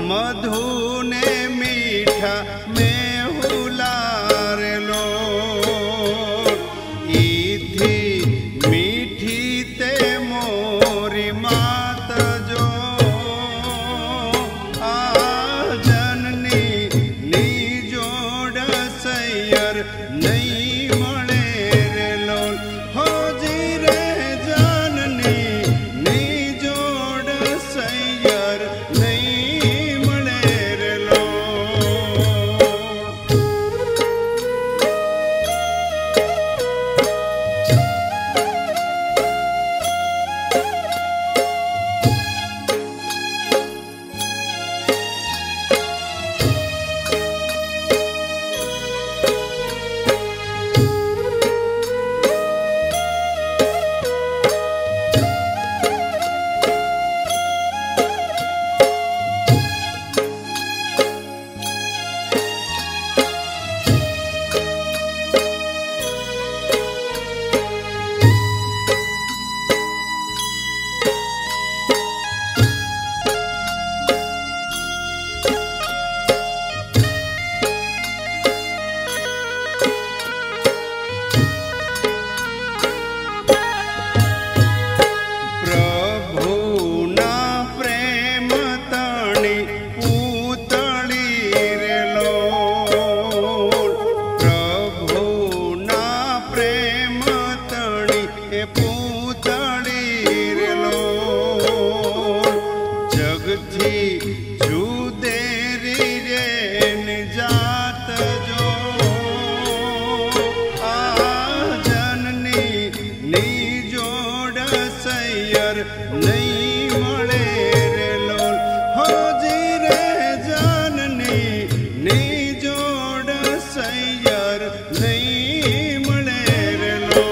मधु ने मीठा में हुलार लो इथी मीठी ते मोरी मात जो आ जननी नी जोड़ सैयर नहीं मळे रे लोल हो जी रे जननी नी जोड़ सैयर नहीं मळे रे लोल। नहीं मळे रे लोल हो जी रे जननी नी जोड़ सैयर नहीं मळे रे लोल।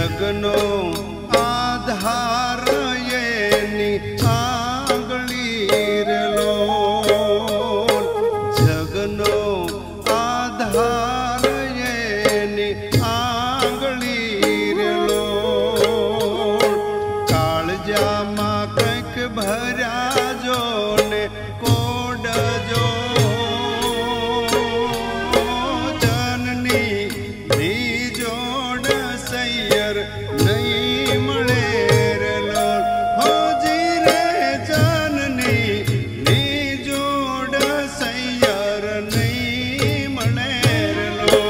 जगनो आधार येनी आंगली रेलो जगनो आधार येनी आंगली रेलो काळजामा कंईक भर्या जो ने कोड जो जननी नी जोड़ सैयर नहीं मळे रे लोल होजी रे जननी नी जोड़ सैयर नहीं मळे रे लोल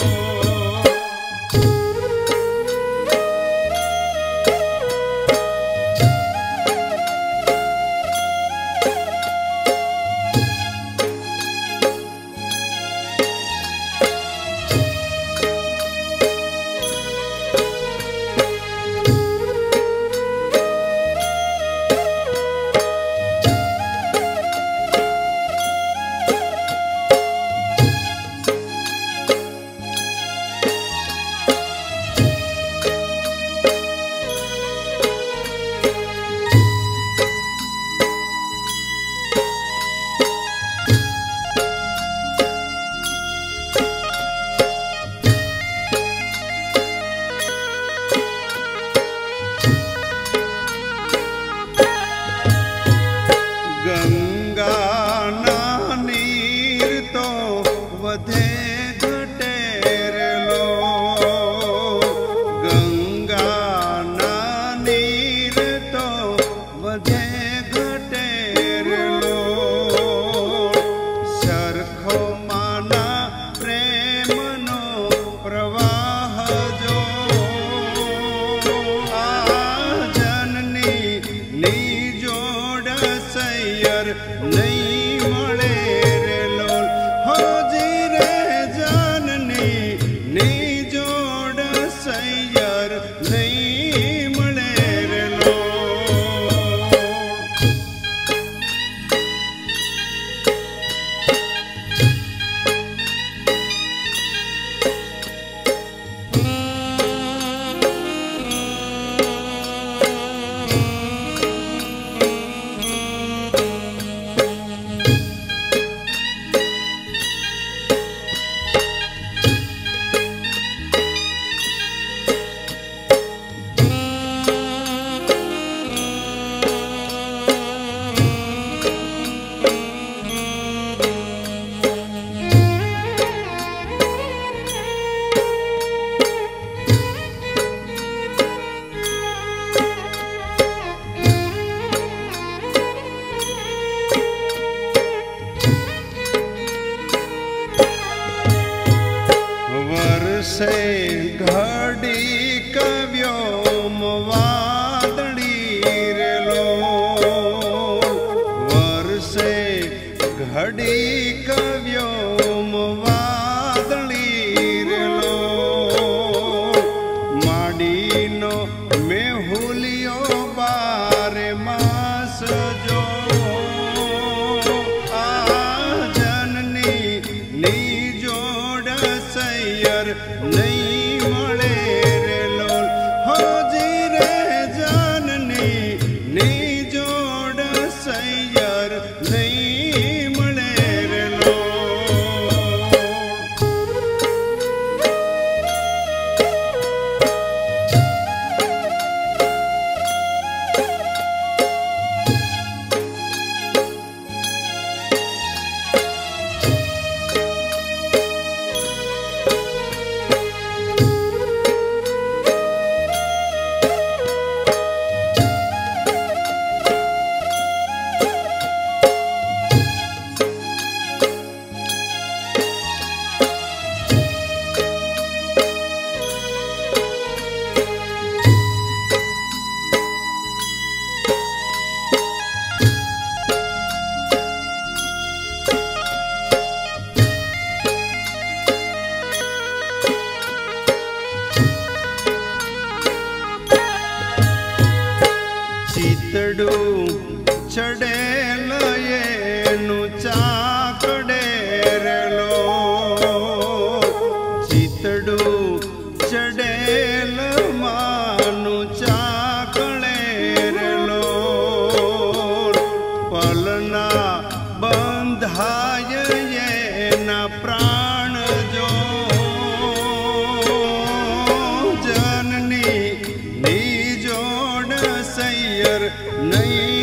नहीं मळे रे लोल होजी रे जननी नी जोड़ सैयर नहीं मळे रे लोल से घड़ी कव्योम वादड़ी रे लोल वर्षे घड़ी कव्योम वादड़ी रे लोल माडीनो मेहुलियो बारे मास जो जननी नी जोड़ सैयर नहीं मळे रे लोल होजी रे जननी नी जोड़ सैयर नहीं मळे रे लोल ચિતડું ચડેલ એનું ચાકડે રેલો ચિતડું ચડેલ नैयर नहीं